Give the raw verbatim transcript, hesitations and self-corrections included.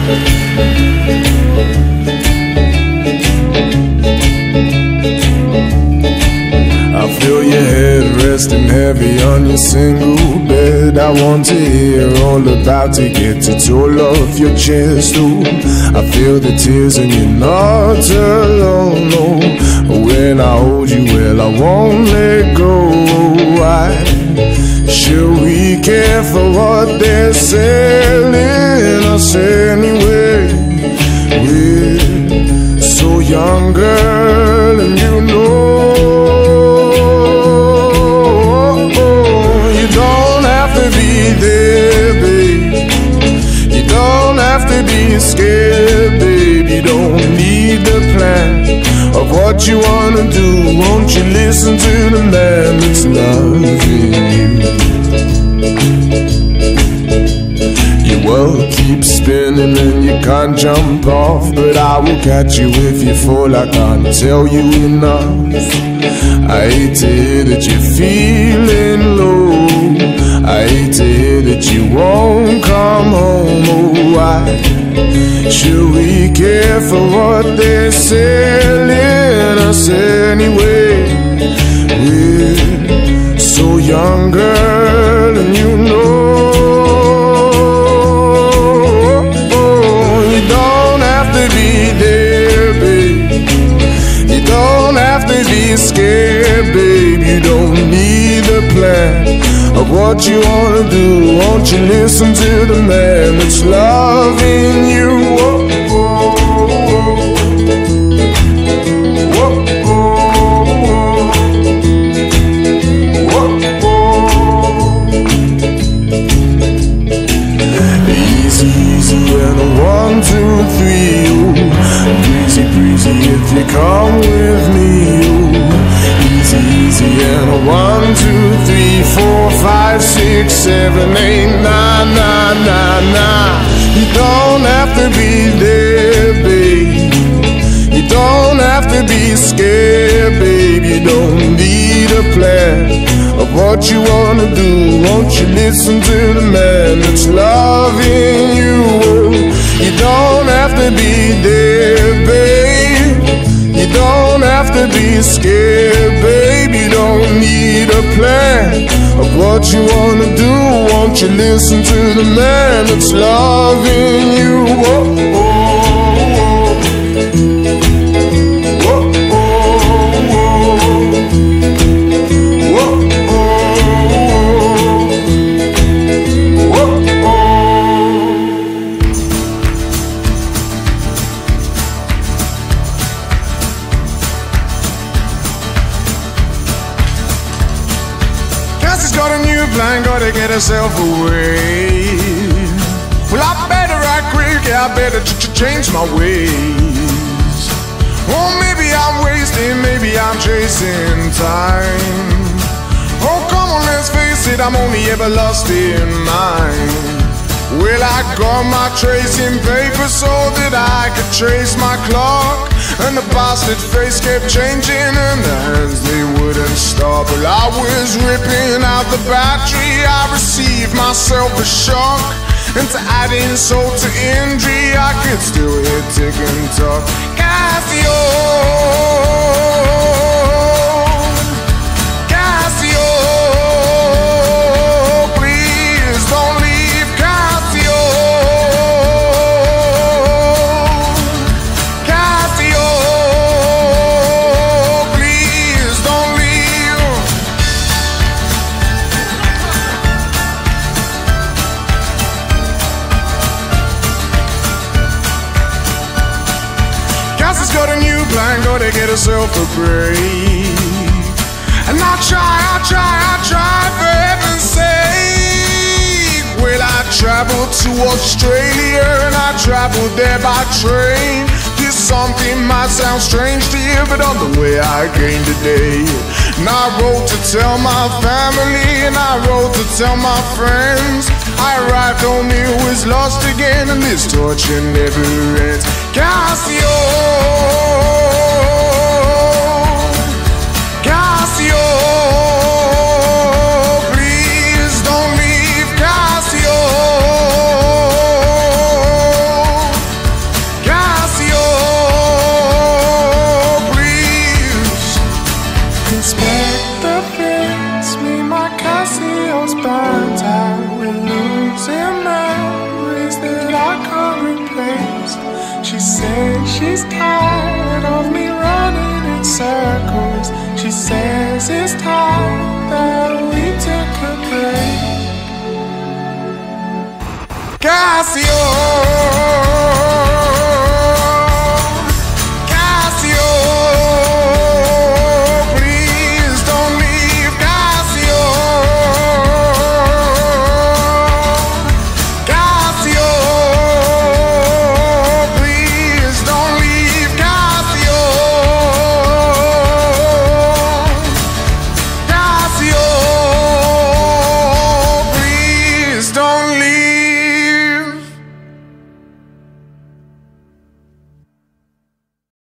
I feel your head resting heavy on your single bed. I want to hear all about it, get it all off your chest. Ooh, I feel the tears and you're not alone. No, when I hold you, well, I won't let go. Why should we care for what they're selling us anyway? We're so young, girl, and you know be scared, babe. You don't need the plan of what you wanna do. Won't you listen to the man that's loving you? Your world keeps spinning and you can't jump off, but I will catch you if you fall. I can't tell you enough. I hate to hear that you're feeling low. I hate to hear that you won't come home. Oh, why should we care for what they're selling us anyway? We're so young, girl, and you know you don't have to be there, babe. You don't have to be scared, babe. You don't need a plan of what you wanna do. Won't you listen to the man that's loving you? Whoa, whoa, whoa. Whoa, whoa, whoa. Whoa, easy, easy, and a one, two, three. Ooh. Breezy, breezy, if you come with me. Ooh. Easy, easy, and a one, two, three, four, five, six, seven, eight, nine, nine, nine, nine. You don't have to be there, babe. You don't have to be scared, babe. You don't need a plan of what you wanna do. Won't you listen to the man that's loving you? You don't have to be there, babe. You don't have to be scared, babe. You don't need a plan of what you wanna do. Won't you listen to the man that's loving you? Whoa, whoa, whoa, whoa, whoa, whoa, whoa. Cassie's got a new plan, gotta get herself away. Well, I better act quick, yeah, I better ch ch change my ways. Oh, maybe I'm wasting, maybe I'm chasing time. Oh, come on, let's face it, I'm only ever lost in mine. Well, I got my tracing paper so that I could trace my clock. And the bastard face kept changing and the hands, they wouldn't stop. Well, I was ripping out the battery, I received myself a shock. And to add insult to injury, I could still hear tick and talk. Casio, Casio, please don't leave. Casio, Casio, please don't leave. Cassie's got a new plan, gotta get herself a break. And I try, I try, I try, for heaven's sake. Well, I traveled to Australia and I traveled there by train. This something might sound strange to you, but on the way I came today. And I wrote to tell my family and I wrote to tell my friends. I arrived home, it was lost again, and this torture never ends. Casio, Casio, please don't leave. Casio, she's tired of me running in circles. She says it's time that we took a break. Casio.